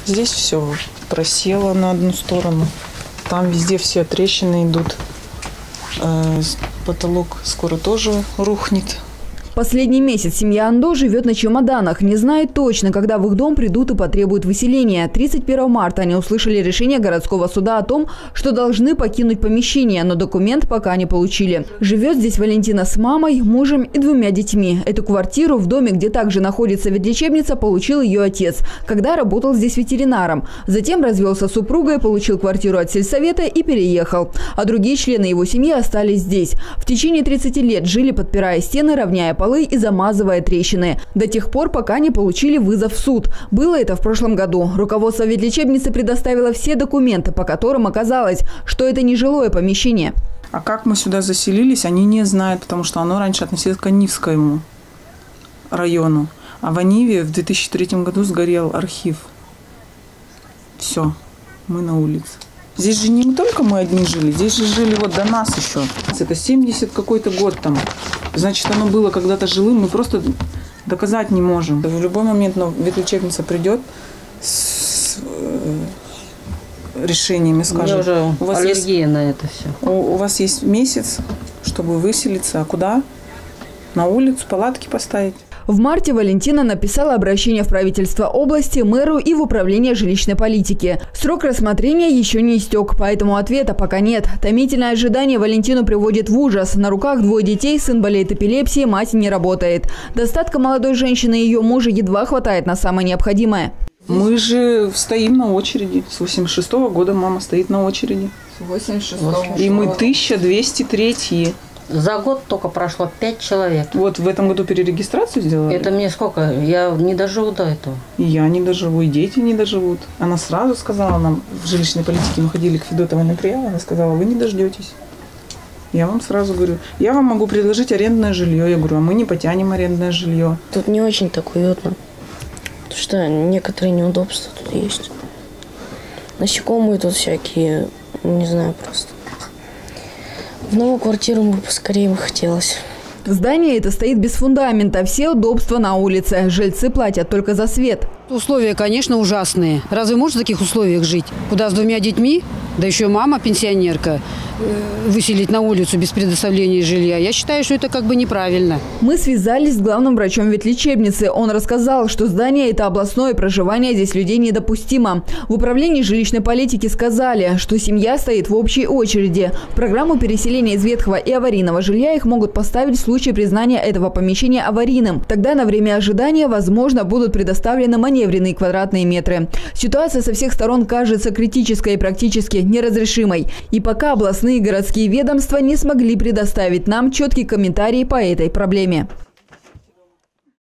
Здесь все просело на одну сторону. Там везде все трещины идут. Потолок скоро тоже рухнет. Последний месяц семья Андо живет на чемоданах. Не знает точно, когда в их дом придут и потребуют выселения. 31 марта они услышали решение городского суда о том, что должны покинуть помещение, но документ пока не получили. Живет здесь Валентина с мамой, мужем и 2 детьми. Эту квартиру в доме, где также находится ветлечебница, получил ее отец, когда работал здесь ветеринаром. Затем развелся с супругой, получил квартиру от сельсовета и переехал. А другие члены его семьи остались здесь. В течение 30 лет жили, подпирая стены, равняя полы и замазывая трещины. До тех пор, пока не получили вызов в суд. Было это в прошлом году. Руководство ветлечебницы предоставило все документы, по которым оказалось, что это не жилое помещение. А как мы сюда заселились, они не знают, потому что оно раньше относилось к Анивскому району. А в Аниве в 2003 году сгорел архив. Все, мы на улице. Здесь же не только мы одни жили, здесь же жили вот до нас еще. Это 70 какой-то год там. Значит, оно было когда-то жилым, мы просто доказать не можем. В любой момент ветлечебница придет с решениями, скажет. У вас аллергия на это все. У вас есть месяц, чтобы выселиться. А куда? На улицу палатки поставить. В марте Валентина написала обращение в правительство области, мэру и в управление жилищной политики. Срок рассмотрения еще не истек, поэтому ответа пока нет. Томительное ожидание Валентину приводит в ужас. На руках 2 детей, сын болеет эпилепсией, мать не работает. Достатка молодой женщины и ее мужа едва хватает на самое необходимое. Мы же стоим на очереди. С 86-го года мама стоит на очереди. С 86-го. И мы 1203. За год только прошло 5 человек. Вот в этом году перерегистрацию сделали? Это мне сколько? Я не доживу до этого. И я не доживу, и дети не доживут. Она сразу сказала нам, в жилищной политике мы ходили к Федотовой на прием, она сказала, вы не дождетесь. Я вам сразу говорю, я вам могу предложить арендное жилье. Я говорю, а мы не потянем арендное жилье. Тут не очень так уютно, потому что некоторые неудобства тут есть. Насекомые тут всякие, не знаю, просто. В новую квартиру бы поскорее бы хотелось. Здание это стоит без фундамента. Все удобства на улице. Жильцы платят только за свет. Условия, конечно, ужасные. Разве можно в таких условиях жить? Куда с 2 детьми, да еще мама пенсионерка, выселить на улицу без предоставления жилья? Я считаю, что это как бы неправильно. Мы связались с главным врачом ветлечебницы. Он рассказал, что здание это областное, проживание здесь людей недопустимо. В управлении жилищной политики сказали, что семья стоит в общей очереди. В программу переселения из ветхого и аварийного жилья их могут поставить в случае признания этого помещения аварийным. Тогда на время ожидания, возможно, будут предоставлены маневренные квадратные метры. Ситуация со всех сторон кажется критической и практически неразрешимой. И пока областные и городские ведомства не смогли предоставить нам четкий комментарий по этой проблеме.